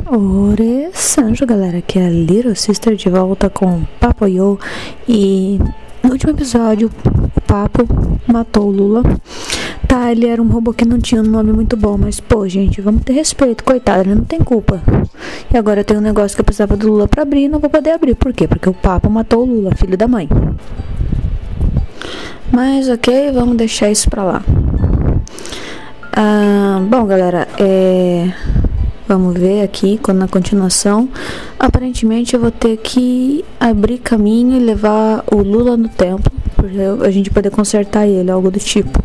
Ore Sanjo, galera, aqui é a Little Sister de volta com Papo Yo. E no último episódio o Papo matou o Lula. Tá, ele era um robô que não tinha um nome muito bom, mas pô, gente, vamos ter respeito, coitado, ele não tem culpa. E agora tem um negócio que eu precisava do Lula pra abrir e não vou poder abrir. Por quê? Porque o Papo matou o Lula, filho da mãe. Mas ok, vamos deixar isso pra lá. Bom, galera, vamos ver aqui, na continuação. Aparentemente eu vou ter que abrir caminho e levar o Lula no templo, pra a gente poder consertar ele, algo do tipo.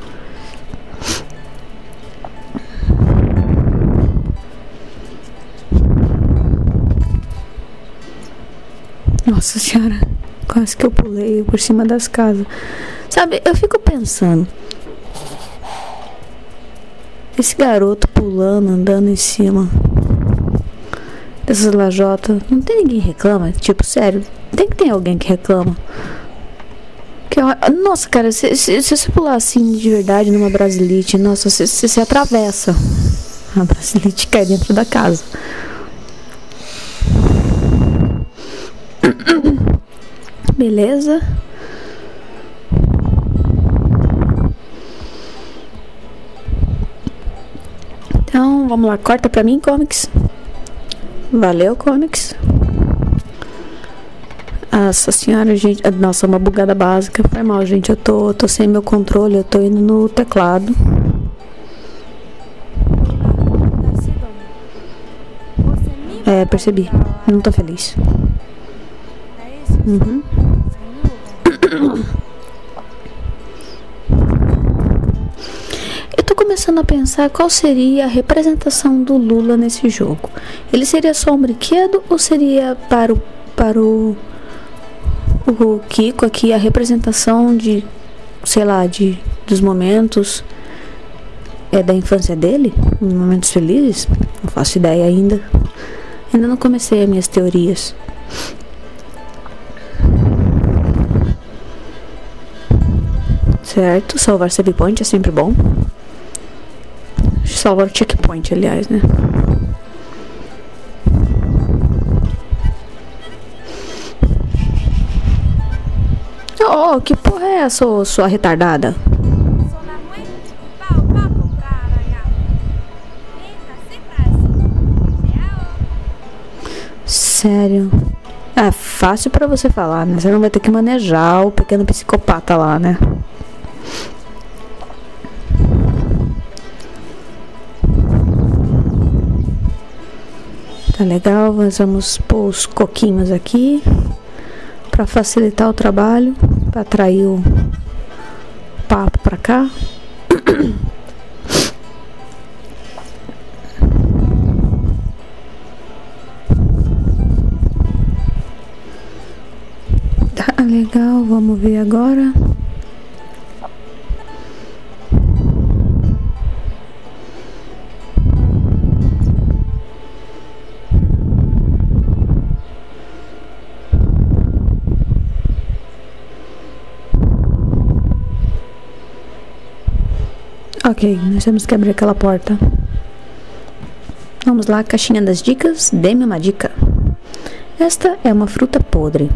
Nossa senhora, quase que eu pulei por cima das casas. Sabe, eu fico pensando, esse garoto pulando, andando em cima dessas lajotas, não tem ninguém que reclama? Tipo, sério, tem que ter alguém que reclama. Nossa, cara, se você pular assim de verdade numa brasilite, nossa, você atravessa. A brasilite cai dentro da casa. Beleza. Então, vamos lá, corta pra mim, Comics. Valeu, Comics. Nossa senhora, gente. Nossa, uma bugada básica. Foi mal, gente. Eu tô sem meu controle, eu tô indo no teclado. Percebi. Não tô feliz. Uhum. Eu tô começando a pensar qual seria a representação do Lula nesse jogo. Ele seria só um brinquedo ou seria para o Kiko aqui a representação de, sei lá, dos momentos da infância dele? Momentos felizes? Não faço ideia ainda. Ainda não comecei as minhas teorias. Certo, salvar save point é sempre bom. Salvar o checkpoint, aliás, né? Oh, que porra é essa, sua retardada? Sério? É fácil pra você falar, né? Você não vai ter que manejar o pequeno psicopata lá, né? Tá legal, nós vamos pôr os coquinhos aqui pra facilitar o trabalho, pra atrair o Papo pra cá. Tá legal, vamos ver agora. Ok, nós temos que abrir aquela porta. Vamos lá, caixinha das dicas. Dê-me uma dica. Esta é uma fruta podre.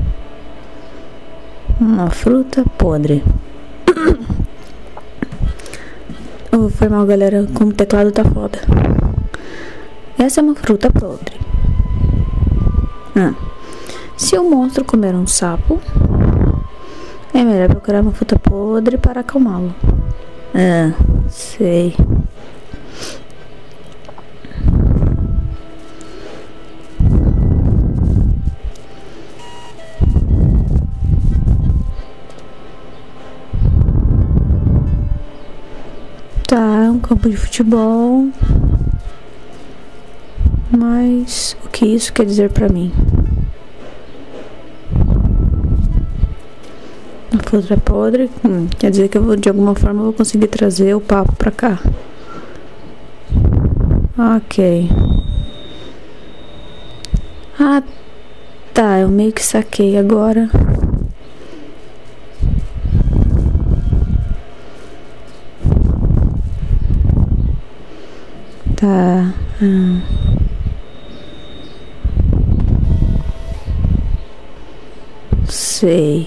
Uma fruta podre. Oh, foi mal, galera, como o teclado tá foda. Essa é uma fruta podre. Se o monstro comer um sapo, é melhor procurar uma fruta podre para acalmá-lo. Sei. Tá, um campo de futebol. Mas o que isso quer dizer pra mim? A fruta podre, quer dizer que eu vou, de alguma forma, eu vou conseguir trazer o Papo pra cá. Ok. Tá, eu meio que saquei agora. Tá. sei.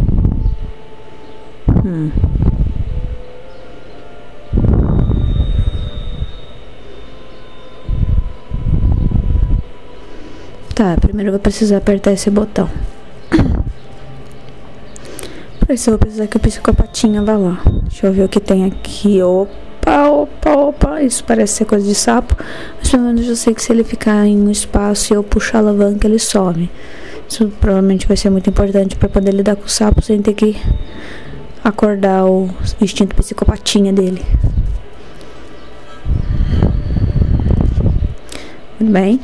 Tá, primeiro eu vou precisar apertar esse botão. Pra isso eu vou precisar que o psicopatinha vá lá. Deixa eu ver o que tem aqui. Opa. Isso parece ser coisa de sapo. Mas pelo menos eu sei que se ele ficar em um espaço e eu puxar a alavanca, ele some. Isso provavelmente vai ser muito importante pra poder lidar com o sapo sem ter que acordar o instinto psicopatinha dele. Muito bem.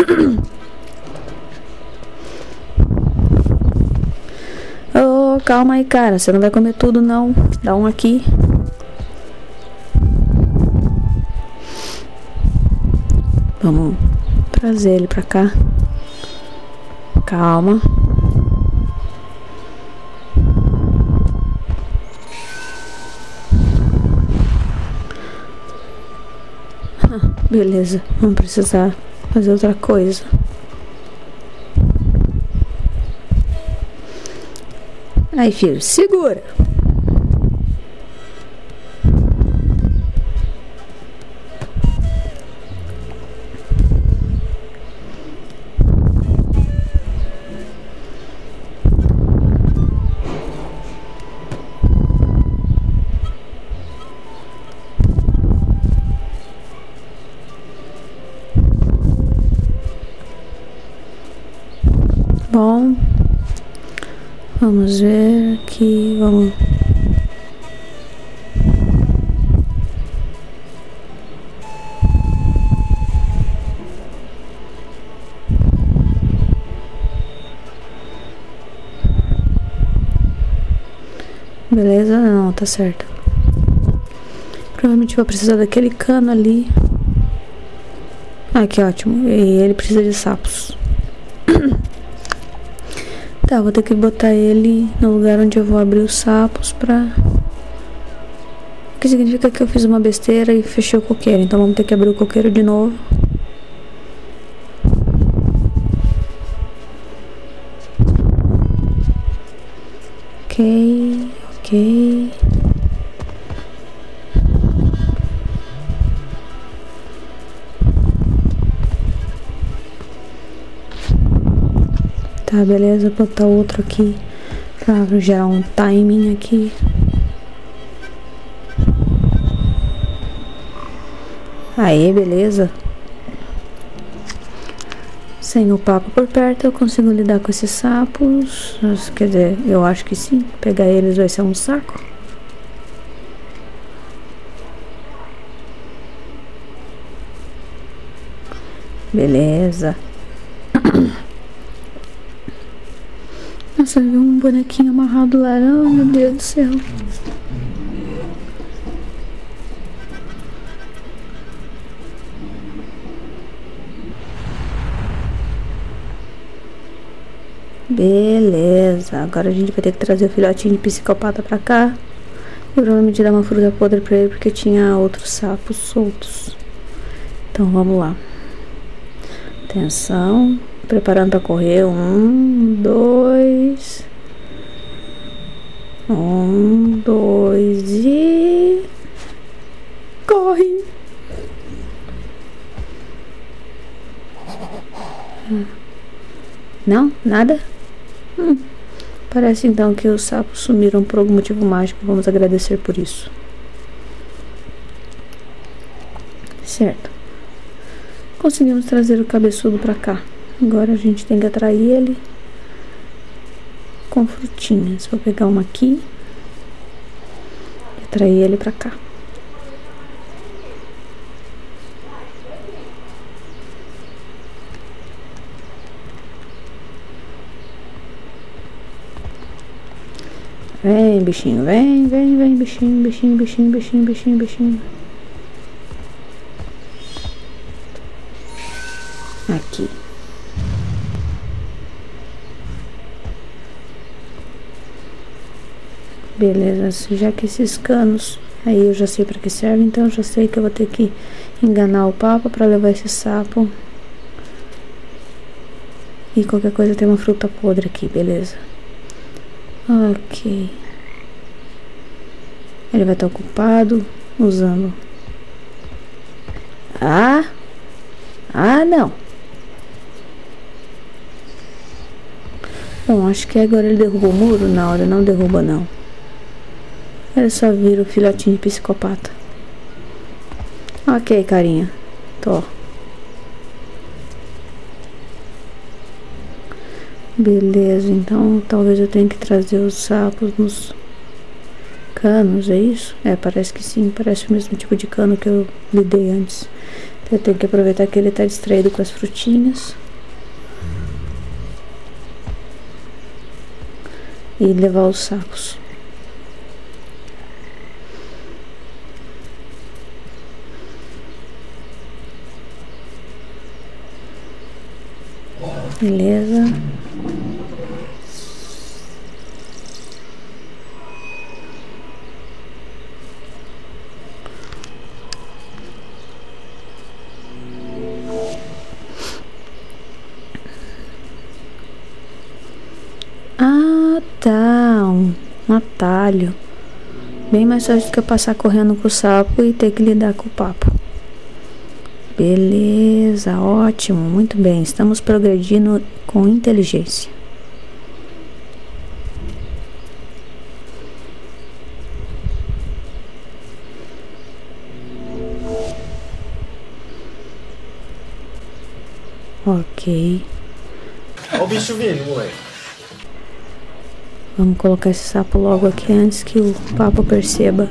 Oh, calma aí, cara. Você não vai comer tudo, não. Dá um aqui. Vamos trazer ele pra cá. Calma. Beleza. Vamos precisar fazer outra coisa. Aí, filho, segura. Bom, vamos ver aqui, vamos. Beleza? Não, tá certo. Provavelmente vou precisar daquele cano ali. Ah, que ótimo. E ele precisa de sapos. Tá, vou ter que botar ele no lugar onde eu vou abrir os sapos pra... O que significa que eu fiz uma besteira e fechei o coqueiro. Então vamos ter que abrir o coqueiro de novo. Ok. Tá, beleza, vou botar outro aqui pra gerar um timing aqui. Aí, beleza. Sem o papo por perto eu consigo lidar com esses sapos. Quer dizer, eu acho que sim. Pegar eles vai ser um saco. Beleza. Nossa, eu vi um bonequinho amarrado lá. Oh, meu Deus do céu. Beleza. Agora a gente vai ter que trazer o filhotinho de psicopata pra cá. E provavelmente dar uma fruta podre pra ele, porque tinha outros sapos soltos. Então vamos lá. Atenção. Preparando pra correr. 1, 2. 1, 2 e... Corre! Não? Nada? Parece então que os sapos sumiram por algum motivo mágico. Vamos agradecer por isso. Certo. Conseguimos trazer o cabeçudo pra cá. Agora a gente tem que atrair ele com frutinhas. Vou pegar uma aqui e atrair ele pra cá. Vem, bichinho, vem, bichinho. Aqui. Beleza, já que esses canos aí eu já sei pra que serve, então eu já sei que eu vou ter que enganar o papo pra levar esse sapo. E qualquer coisa tem uma fruta podre aqui, beleza. Ok. Ele vai estar ocupado usando. Ah, não. Bom, acho que agora ele derrubou o muro. Na hora não derruba não. Ele só vira o filhotinho de psicopata. Ok, carinha. Tô. Beleza, então talvez eu tenha que trazer os sapos nos canos, é isso? É, parece que sim, parece o mesmo tipo de cano que eu lidei antes. Eu tenho que aproveitar que ele tá distraído com as frutinhas e levar os sacos. Beleza. Ah, tá. Um atalho. Bem mais fácil do que eu passar correndo com o sapo e ter que lidar com o papo. Beleza, ótimo, muito bem. Estamos progredindo com inteligência. Ok. Olha o bicho vindo, moleque. Vamos colocar esse sapo logo aqui antes que o papo perceba.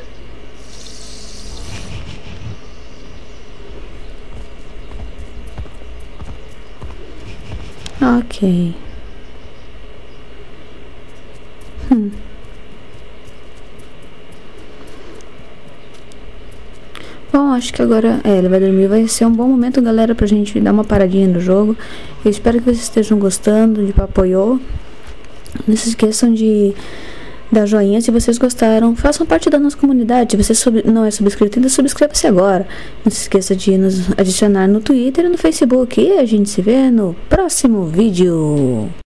Ok. Bom, acho que agora ele vai dormir. Vai ser um bom momento, galera, pra gente dar uma paradinha no jogo. Eu espero que vocês estejam gostando de Papoyo. Não se esqueçam de dar joinha se vocês gostaram. Façam parte da nossa comunidade. Se você não é subscrito ainda, subscreva-se agora. Não se esqueça de nos adicionar no Twitter e no Facebook. E a gente se vê no próximo vídeo.